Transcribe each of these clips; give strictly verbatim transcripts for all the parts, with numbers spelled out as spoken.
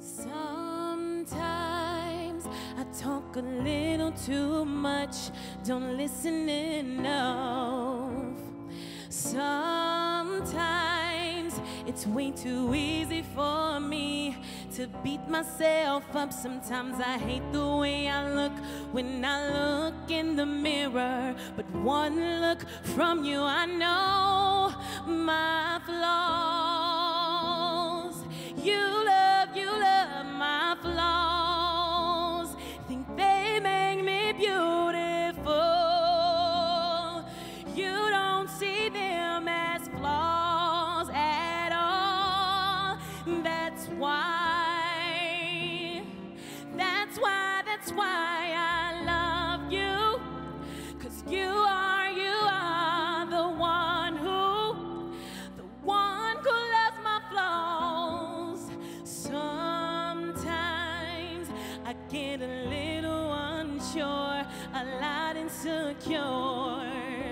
Sometimes I talk a little too much, don't listen enough. Sometimes it's way too easy for me to beat myself up. Sometimes I hate the way I look when I look in the mirror, but one look from you, I know my flaws. You love, you love my flaws. Think they make me beautiful. You don't see them as flaws at all. That's why, that's why, that's why I love you. 'Cause you are, you are the one who, the one who loves my flaws. Sometimes I get a little unsure, a lot insecure.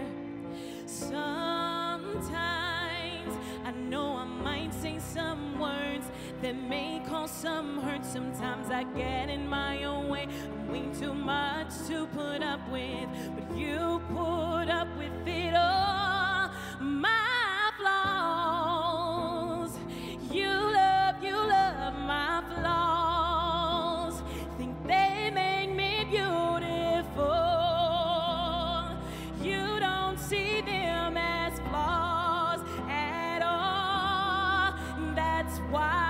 Sometimes I know I might say some words that may cause some hurt. Sometimes I get in my own way, I'm way too much to put up with, but you put up with it all. My flaws, you love, you love my flaws. Think they make me beautiful. You don't see them as flaws at all. That's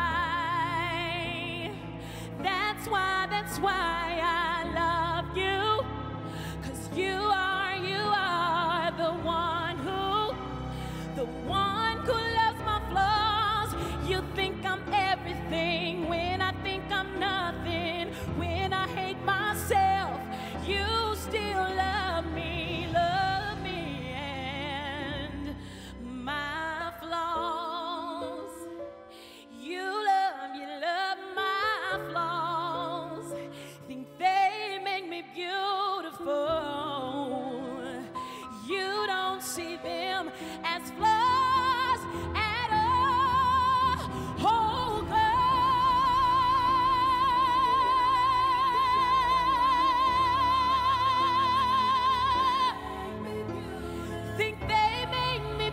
why, that's why, that's why I love you. 'Cause you are, you are the one who, the one who loves my flaws. You think I'm everything when I think I'm nothing. When I hate myself, you still love me, love me. And my flaws, you love, you love my flaws. Think they make me beautiful. You don't see them as flaws at all. Oh God, think they make me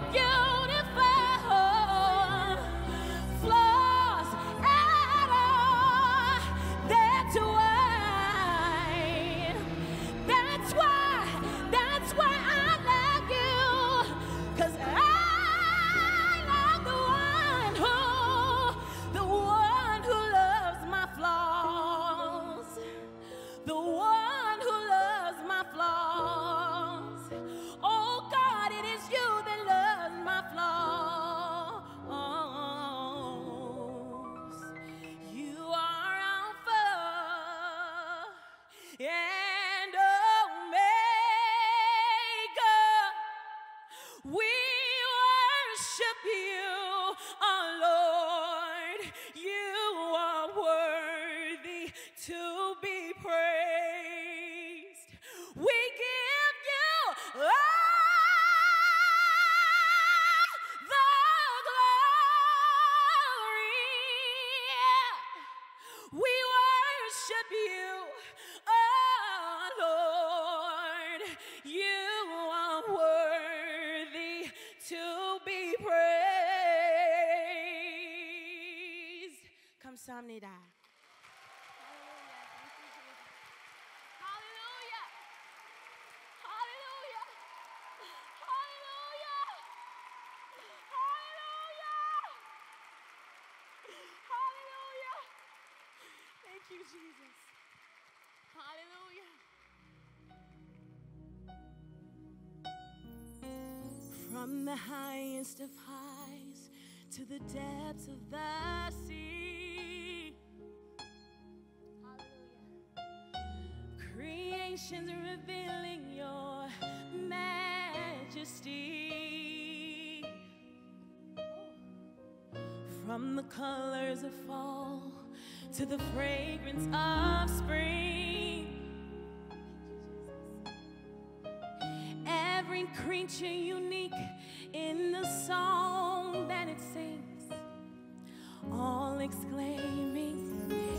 beautiful. Flaws at all. That's why, that's why, that's why I love you. 'Cause I love the one who, the one who loves my flaws. The one who loves my flaws. Oh God, it is you that loves my flaws. You are Alpha and Omega. We worship you, our Lord. You are worthy to be praised. We give you all the glory. We worship you, oh Lord. You are worthy to be praised. Kamsahamnida. Hallelujah. Hallelujah. Hallelujah. Hallelujah. Hallelujah. Thank you, Jesus. Hallelujah. From the highest of highs to the depths of the sea. Hallelujah. Creation's revealing your majesty. From the colors of fall to the fragrance of spring. Every creature unique in the song that it sings, all exclaiming,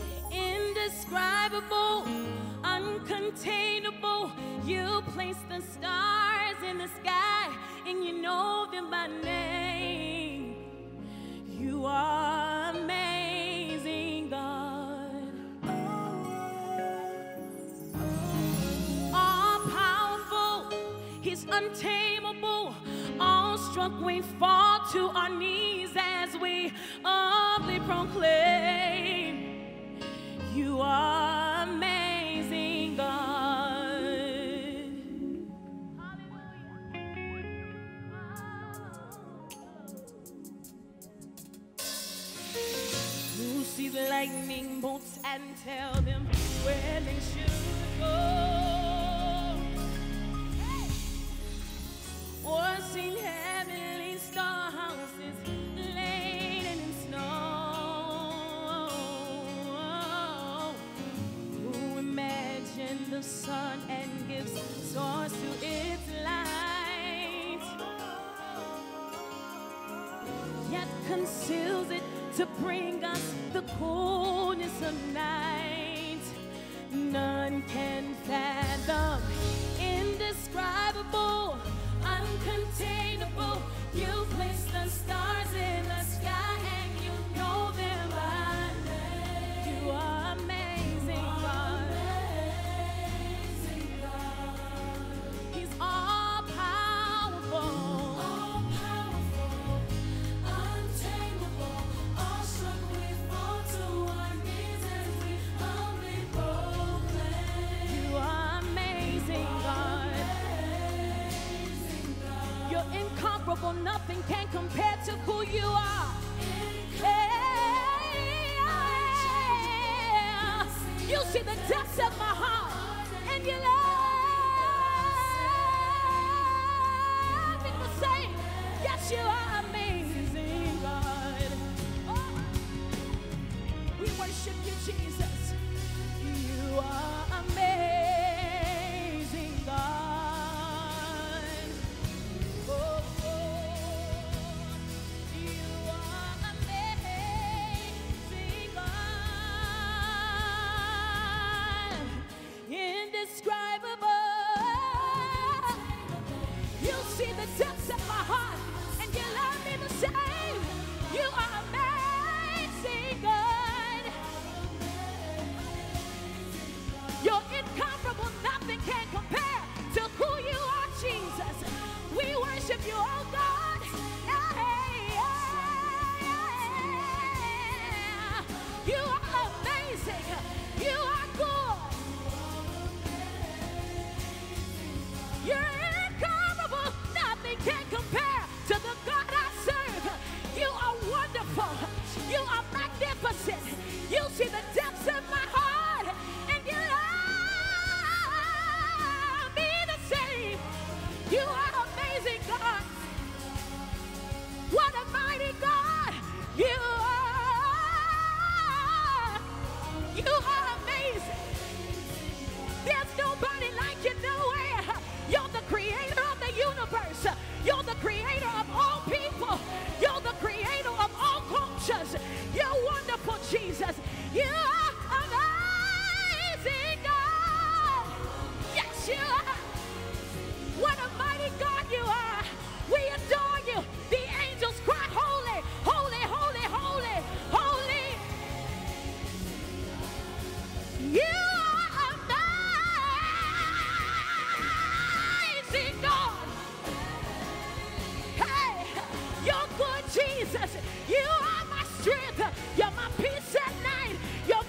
indescribable, uncontainable. You place the stars in the sky, and you know them by name. You are amazing, God. All powerful, He's untamable. Awestruck, we fall to our knees as we humbly proclaim, you are amazing, God. You see the lightning bolts and tell them where they should go. Or seen heavenly star houses laden in snow. Who imagined the sun and gives source to its light, yet conceals it to bring us the coolness of night. None can fathom, indescribable, uncontainable. You place the stars in the sky and you know them by name. You are amazing, God. Amazing God. He's all powerful, all powerful, untamable. Awestruck, we fall to our knees as we humbly proclaim. You are amazing, God. You're incomparable, nothing can compare to who you are. Yeah. You see the depths of my heart, and you love me the same. Yes, you are amazing, God. Oh. We worship you, Jesus. You are amazing, God. Depths of my heart, and you love me the same. You are amazing, God. You're incomparable, nothing can compare to who you are, Jesus. We worship you, oh God. Yeah, yeah, yeah. You are amazing. You are good. You're incomparable. Nothing can compare to the God I serve. You are wonderful. You are magnificent. You see the depths of my heart, and you love me the same. You are amazing, God. What a mighty God you are. You are amazing. There's nobody like you nowhere. You're the creator of the universe. You're the creator of all people. You're the creator of all cultures. You're wonderful, Jesus. You are amazing, God. Yes, you are. What a mighty God you are. We adore you. The angels cry, holy, holy, holy, holy, holy. You are amazing, God. You're good, Jesus. You are my strength. You're my peace at night. You're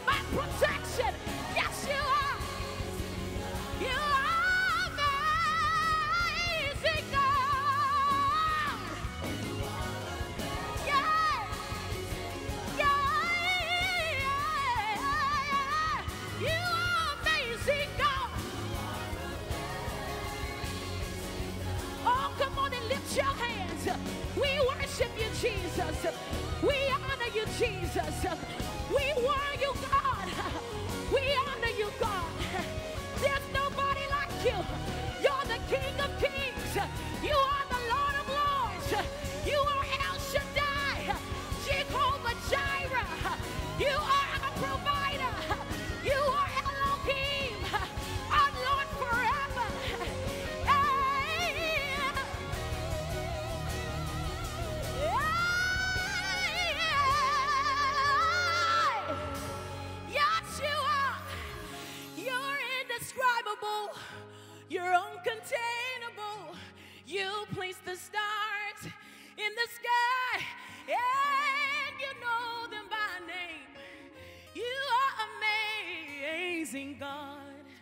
You're uncontainable. You place the stars in the sky, and you know them by name. You are amazing, God.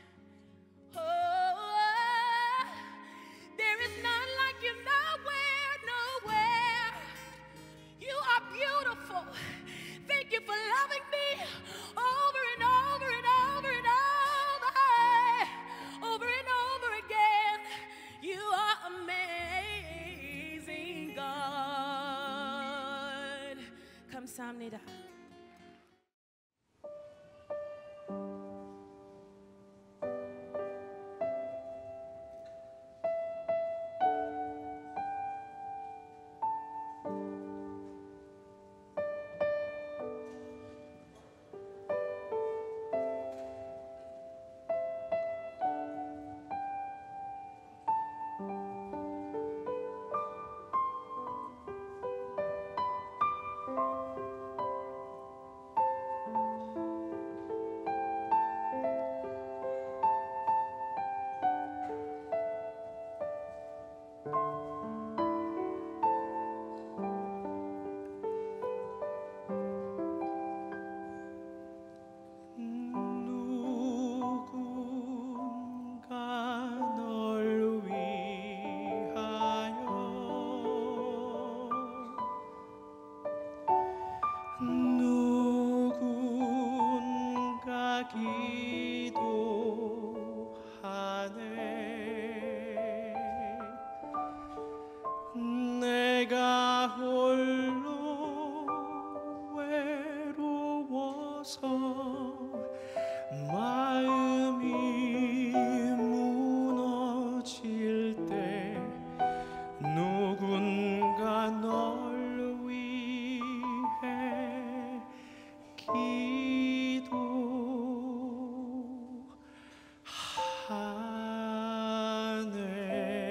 Oh, there is none like you nowhere, nowhere. You are beautiful. Thank you for loving me over and over and over and over, over and over again. You are amazing, God. 감사합니다. 내가 홀로 외로워서 마음이 무너질 때 누군가 널 위해 기도하네.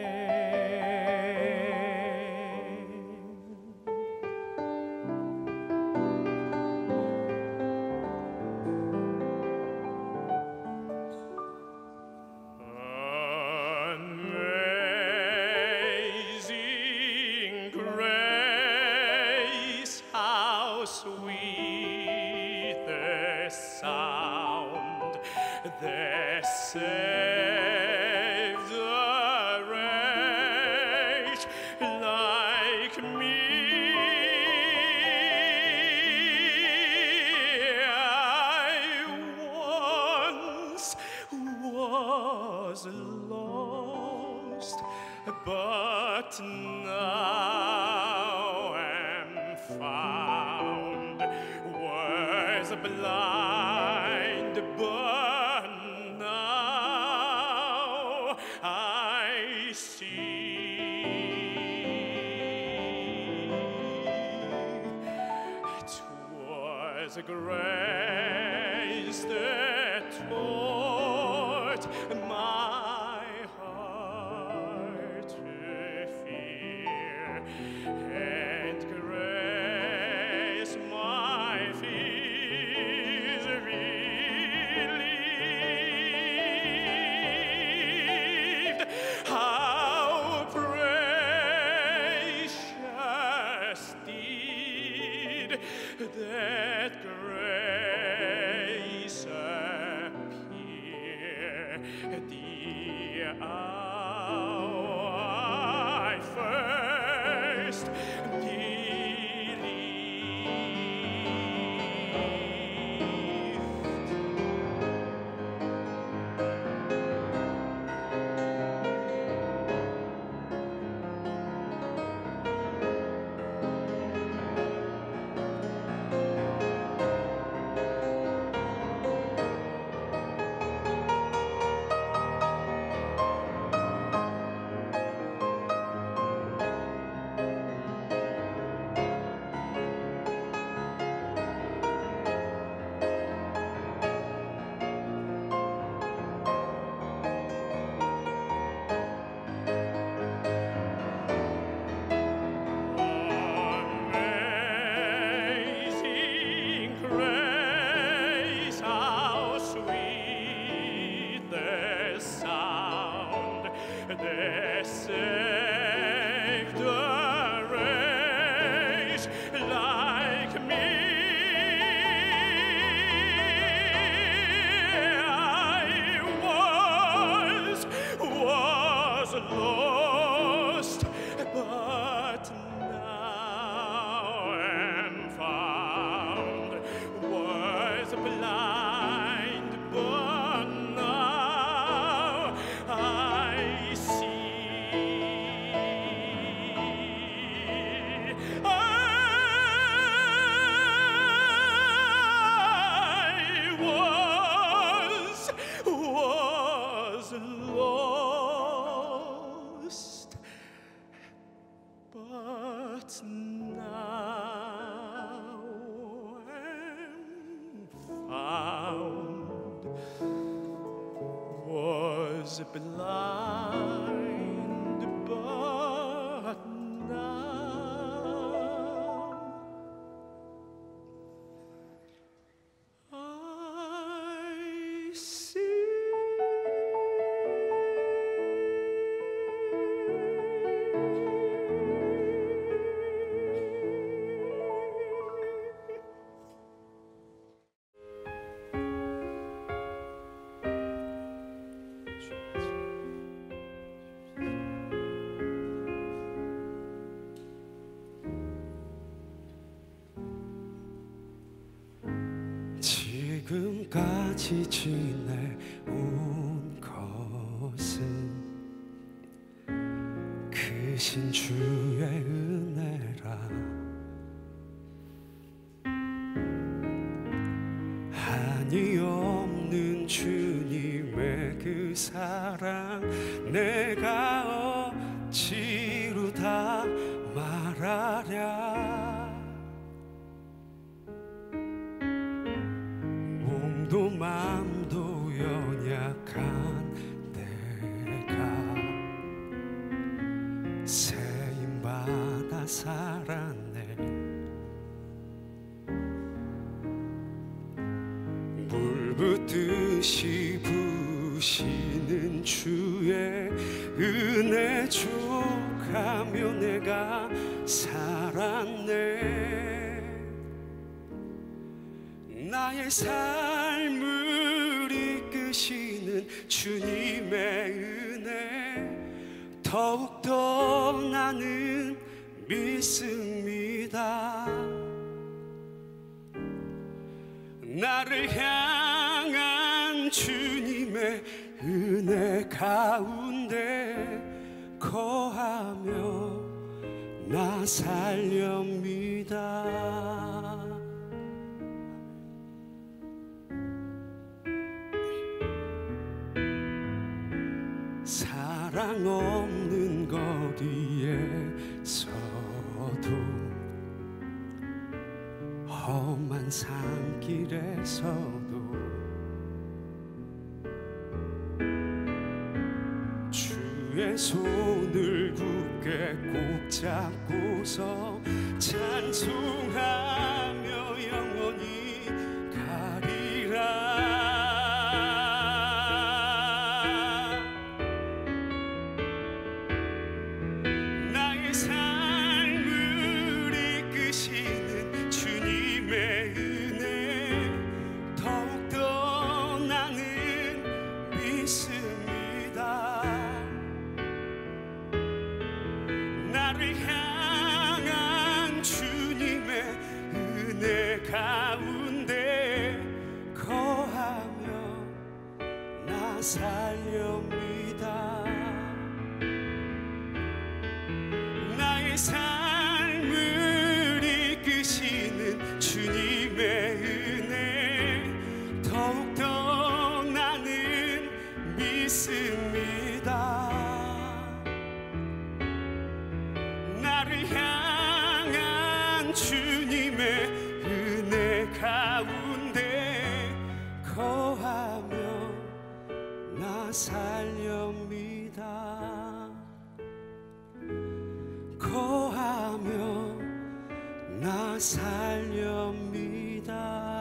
Sweet the sound that saved a wretch like me. I once was lost, but now am found. Was blind, but now I see. 'Twas grace that taught my heart to fear, and grace my fears relieved. How precious did that grace appear the hour I first was blind, but now I see. 지금까지 지내온 것은 크신 주의 은혜라. 한이 없는 주님의 그 사랑 내가 어찌로 다 말하랴. 몸도 마음도 연약한 내가 세임받아 살았네. 물 붓듯이 부시는 주의 은혜 족하며 내가 살았네. 나의 삶을 이끄시는 주님의 은혜 더욱더 나는 믿습니다. 나를 향한 주님의 은혜 가운데 거하며 나 살렵니다. 사랑 없는 거리에서도 험한 산길에서도 주의 손을 굳게 꼭 잡고서 찬송하며 영원히 가리라. 나를 향한 주님의 은혜 가운데 거하며 나 살렵니다. 나의 삶을 이끄시는 주님의 은혜 더욱더 나는 믿습니다. 나를 향한 주님의 은혜 가운데 거하며 나 살렵니다. 거하며 나 살렵니다.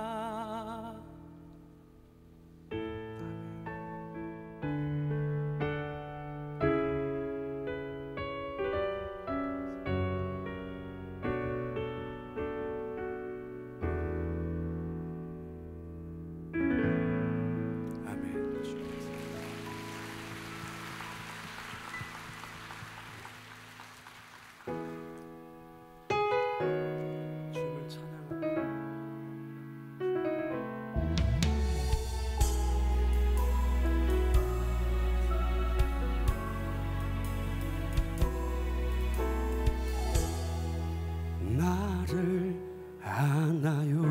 나를 아나요?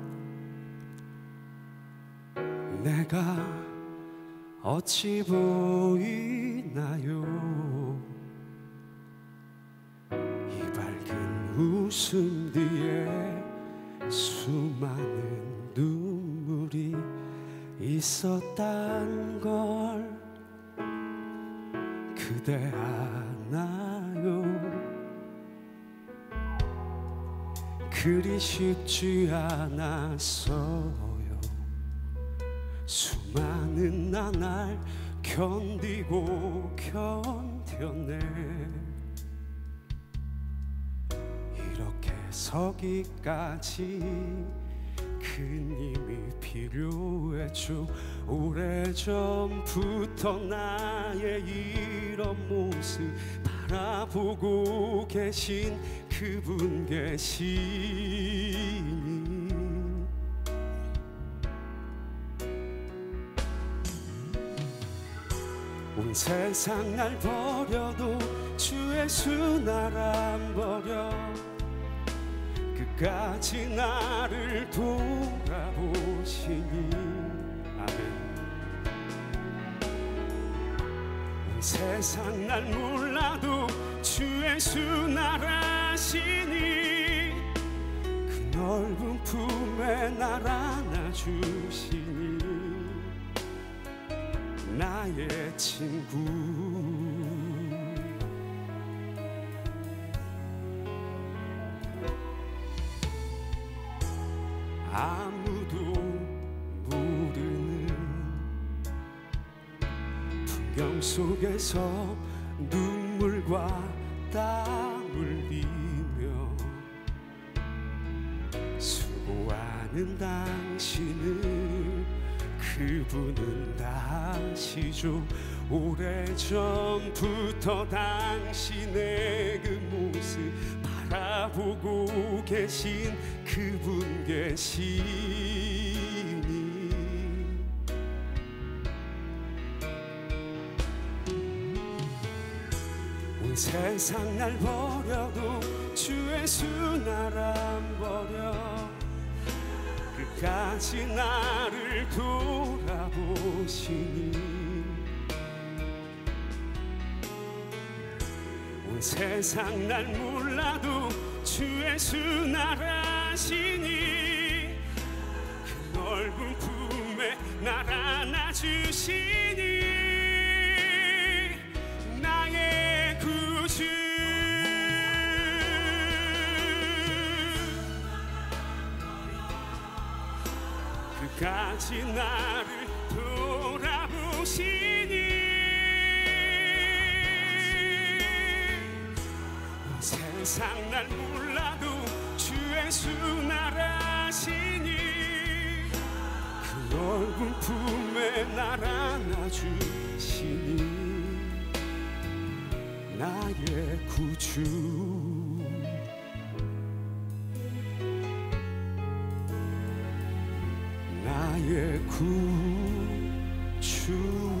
내가 어찌 보이나요? 이 밝은 웃음 뒤에 수많은 눈물이 있었단 걸 그대 아나요? 그리 쉽지 않았어요. 수많은 나날 견디고 견뎌내 이렇게 서기까지 큰 힘이 필요했죠. 오래전부터 나의 이런 모습 바라보고 계신 그분 계시니 온 세상 날 버려도 주 예수 날 안 버려 끝까지 나를 돌아보시니 아멘. 온 세상 날 몰라도 주 예수 날 아시니 그 넓은 품에 날 안아주시니 나의 친구 아무도 모르는 풍경 속에서 눈물과 땀 흘리며 수고하는 당신을 그분은 다 아시죠. 오래전부터 당신의 그 모습 바라보고 계신 그분 계시니 온 세상 날 버려도 주 예수 날 안 버려 끝까지 나를 돌아보시니 온 세상 날 몰라도 주 예수 날 아시니 그 넓은 품에 날 안아주시니 나의 구주 끝까지 나를 돌아보시니 세상 날 몰라도 주 예수 날 아시니 그 넓은 품에 날 안아주시니 나의 구주 나의 구주